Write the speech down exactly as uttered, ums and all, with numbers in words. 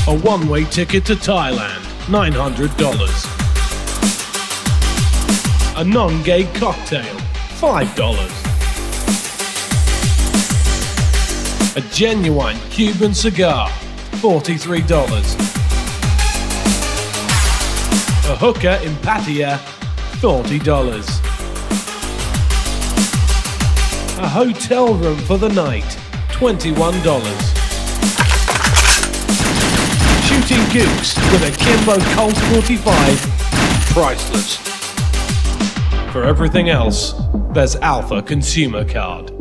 A one-way ticket to Thailand, nine hundred dollars. A non-gay cocktail, five dollars. A genuine Cuban cigar, forty-three dollars. A hooker in Pattaya, forty dollars. A hotel room for the night, twenty-one dollars. Shooting Gooks with a Kimbo Colt forty-five, priceless. For everything else, there's Alpha Consumer Card.